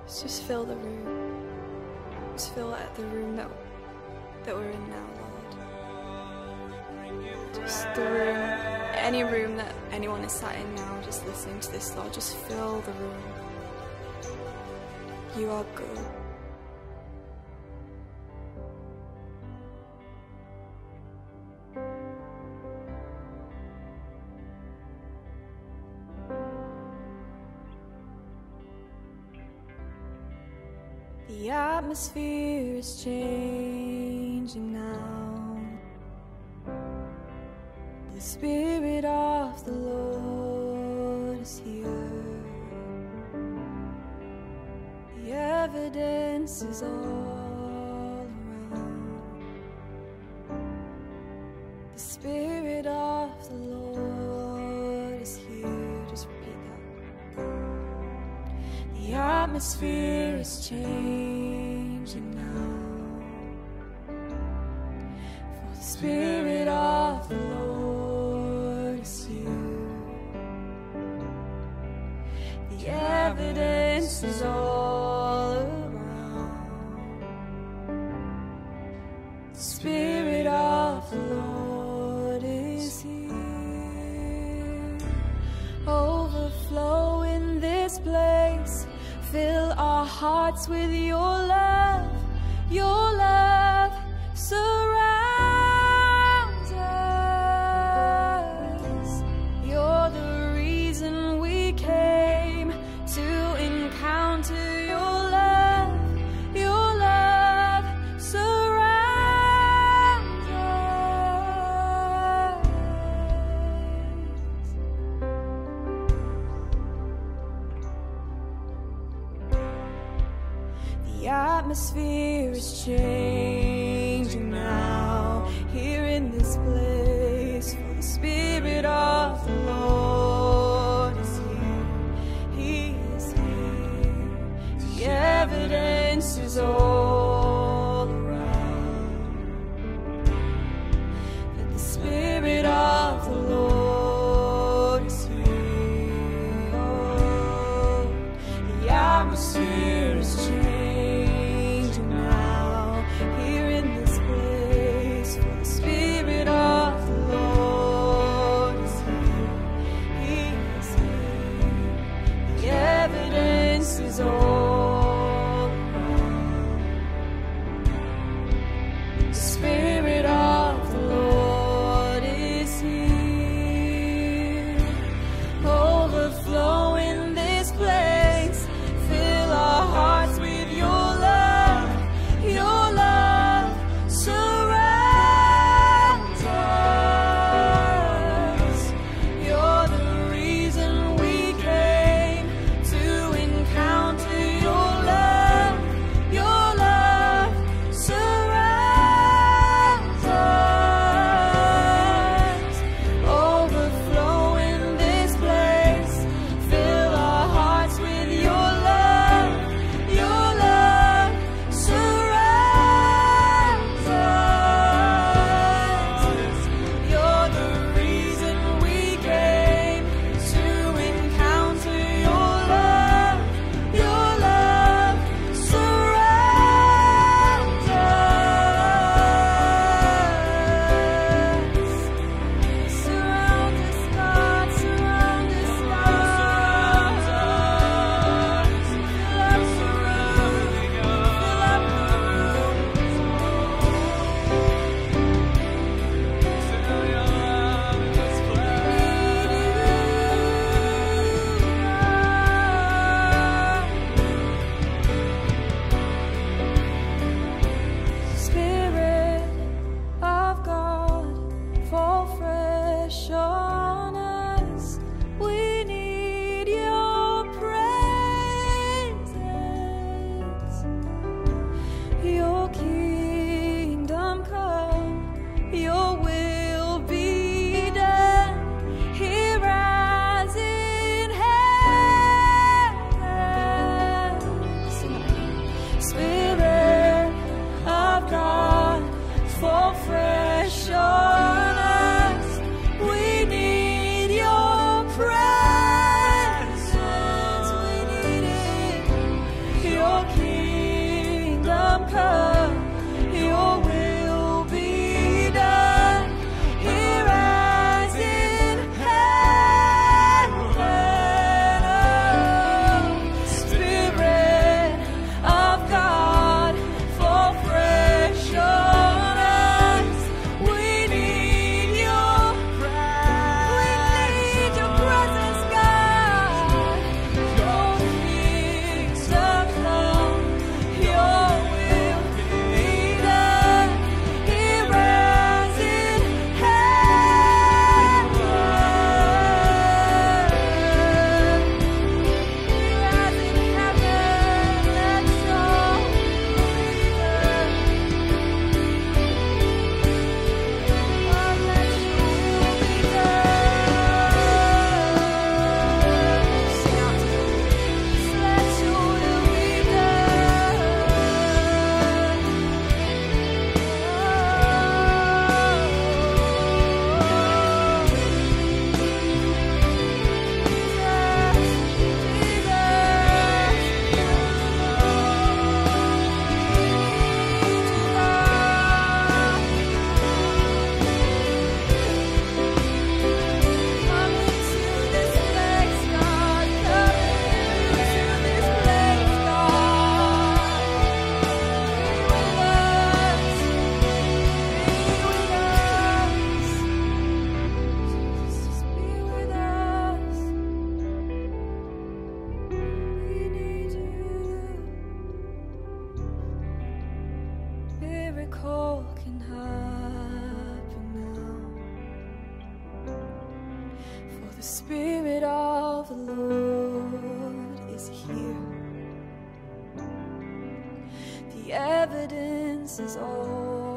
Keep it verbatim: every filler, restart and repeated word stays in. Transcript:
Just fill the room. Just fill the room that, that we're in now, Lord. Just the room, any room that anyone is sat in now, just listening to this, Lord. Just fill the room. You are good. The atmosphere is changing now. The Spirit of the Lord is here. The evidence is all around. The Spirit of the Lord is here. Just repeat that. The atmosphere is changing now. For the Spirit of the Lord is here. The evidence is all around. The Spirit of the Lord is here. Overflow in this place. Fill our hearts with your love. Your love surrounds us. You're the reason we came to encounter your love. Your love surrounds us. The atmosphere is changing now, here in this place. For the Spirit of the Lord is here. He is here. The evidence is all around. That the Spirit of the Lord is here. Oh, the atmosphere is changing. Is all around. The Spirit of the Lord is here. Overflow in this place. Fill our hearts with your love. Your love surrounds us. You're the reason we came to encounter your love. Your love surrounds miracle can happen now. For the Spirit of the Lord is here. The evidence is all